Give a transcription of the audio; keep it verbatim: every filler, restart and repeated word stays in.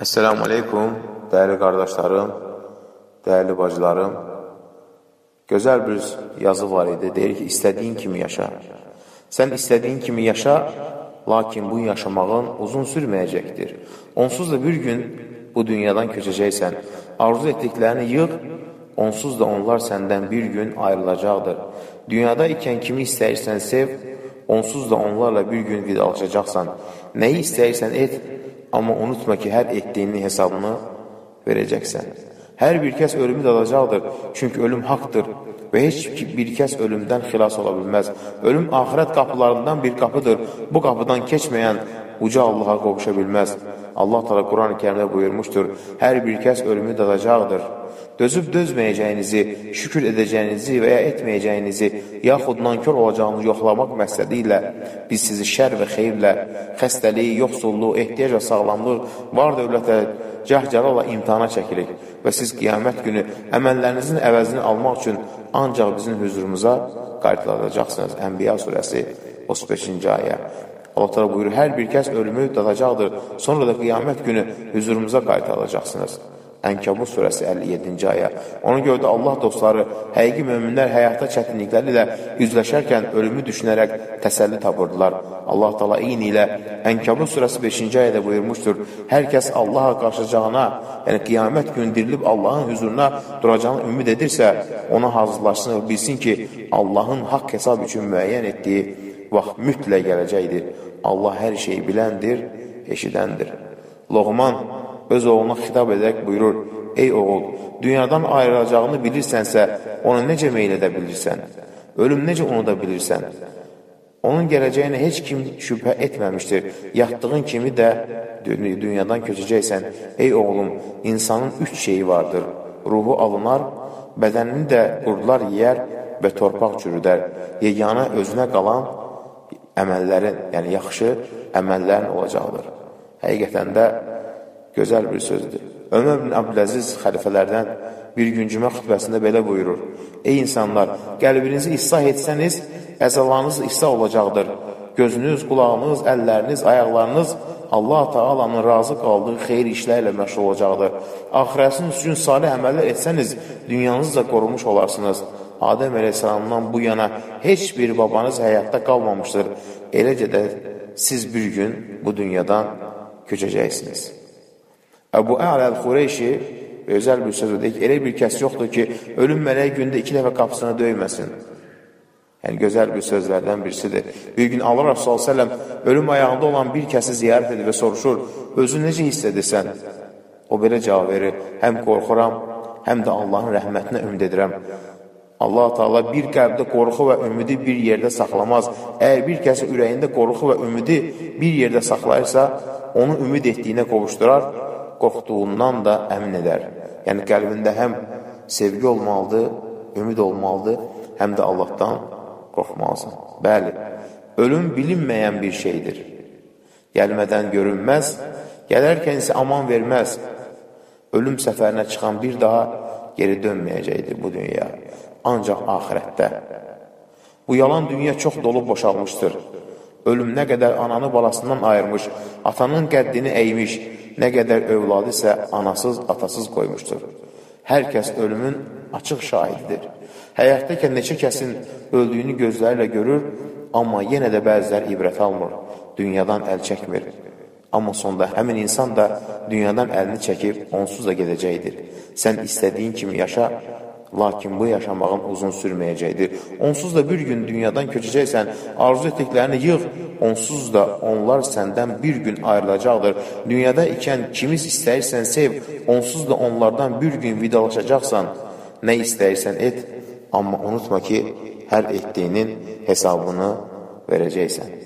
Esselamu Aleyküm, değerli kardeşlerim, değerli bacılarım. Güzel bir yazı var idi. Deyir ki, istediğin kimi yaşa. Sen istediğin kimi yaşa, lakin bu yaşamağın uzun sürmeyecektir. Onsuz da bir gün bu dünyadan köçeceksen, arzu ettiklerini yığ, onsuz da onlar senden bir gün ayrılacaqdır. Dünyada iken kimi istəyirsən sev, onsuz da onlarla bir gün vidalaşacaqsan. Neyi istəyirsən et, amma unutma ki, hər etdiyinin hesabını verəcəksən. Hər bir kəs ölümü dadacaqdır, çünki ölüm haqdır və heç bir kəs ölümdən xilas ola bilməz. Ölüm axirət qapılarından bir qapıdır, bu qapıdan keçməyən uca Allaha qovuşa bilməz. Allah Teala Quran-ı Kerimdə buyurmuşdur, hər bir kəs ölümü dadacaqdır. Dözüb dözməyəcəyinizi, şükür edəcəyinizi və ya etməyəcəyinizi, yaxud nankör olacağınızı yoxlamaq məqsədi ilə biz sizi şər və xeyirlə, xəstəliyi, yoxsulluğu, ehtiyac və sağlamlıq, var dövlətə, cəhcərala imtihana çəkirik və siz qiyamət günü əməllərinizin əvəzini almaq üçün ancaq bizim hüzurumuza qayıtılacaqsınız. Ənbiya surəsi otuz beşinci ayə. Allah Teala buyurur, hər bir kəs ölümü dadacaqdır, sonra da qiyamət günü hüzurumuza qayıtılacaqsınız. Ənkəbut surəsi əlli yeddinci ayə. Ona görə də Allah dostları, həqiqi möminlər həyatda çətinlikləri ilə üzləşərkən ölümü düşünərək təsəlli tapırdılar. Allah Teala eyni ilə Ənkəbut surəsi beşinci ayədə buyurmuşdur, hər kəs Allaha qarşıcağına, yəni qiyamət günü dirilib Allahın hüzuruna duracağını ümid edirsə, ona hazırlaşsın və bilsin ki, Allahın haqq hesab üçün müəyyən etdiyi vaxt mütləq gələcəkdir. Allah hər şeyi biləndir, eşidəndir. Loğman öz oğluna xitab edərək buyurur, ey oğul, dünyadan ayrılacağını bilirsənsə, ona necə meyl edə bilirsən? Ölüm necə unuda bilirsən? Onun gələcəyinə heç kim şübhə etməmişdir. Yatdığın kimi də dünyadan köçəcəksən. Ey oğlum, insanın üç şeyi vardır. Ruhu alınar, bədənini də qurdular yeyər və torpaq çürüdər. Yeganə özünə qalan əməllərin, yəni yaxşı əməllərin olacaqdır. Həqiqətən də gözəl bir sözdür. Ömər bin Abdüləziz xəlifələrdən bir gün cümə xütbəsində belə buyurur. Ey insanlar, qəlbinizi islah etsəniz, əzalarınız islah olacaqdır. Gözünüz, qulağınız, əlləriniz, ayaqlarınız Allah Taala'nın razı qaldığı xeyir işlərlə məşğul olacaqdır. Axirəsiniz üçün salih əməllər etsəniz, dünyanızı da qorumuş olarsınız. Adəm əleyhissalamdan bu yana heç bir babanız həyatda qalmamışdır. Eləcə də siz bir gün bu dünyadan köçəcəksiniz. Əbu Ə'lə Əl-Xureyşi özəl bir söz ödəyik, elə bir kəs yoxdur ki, ölüm mələyi gündə iki dəfə qapısına döyməsin. Yəni, gözəl bir sözlərdən birisidir. Bir gün Allah Rasulü səlləm ölüm ayağında olan bir kəsi ziyarət edir və soruşur, özü necə hiss edirsən? O belə cavab verir, həm qorxuram, həm də Allahın rəhmətinə ümid edirəm. Allah Teala bir qəlbdə qorxu və ümidi bir yerdə saxlamaz. Əgər bir kəsə ürəyində qorxu və ümidi bir yerdə saxlayırsa, onu ümid etdiyinə qovuşdurar, qorxduğundan da əmin edər. Yəni, qəlbində həm sevgi olmalıdır, ümid olmalıdır, həm də Allahdan qorxmalısan. Bəli, ölüm bilinməyən bir şeydir. Gəlmədən görünməz, gələrkən isə aman verməz. Ölüm səfərinə çıxan bir daha geri dönməyəcəkdir bu dünya. Ancaq axirətdə. Bu yalan dünya çox dolub boşalmışdır. Ölüm nə qədər ananı balasından ayırmış, atanın qəddini əymiş, nə qədər övladı isə anasız, atasız qoymuşdur. Hər kəs ölümün açıq şahididir. Həyatdakən neçə kəsin öldüyünü gözlərlə görür, amma yenə də bəzilər ibrət almır, dünyadan əl çəkmir. Amma sonda həmin insan da dünyadan əlini çəkib onsuz da gedəcəkdir. Sən istədiyin kimi yaşa, lakin bu yaşamağın uzun sürməyəcəkdir. Onsuz da bir gün dünyadan köçəcəksən, arzu etdiklərini yığ, onsuz da onlar səndən bir gün ayrılacaqdır. Dünyada ikən kimiz istəyirsən sev, onsuz da onlardan bir gün vidalaşacaqsan, nə istəyirsən et, amma unutma ki, hər etdiyinin hesabını verəcəksən.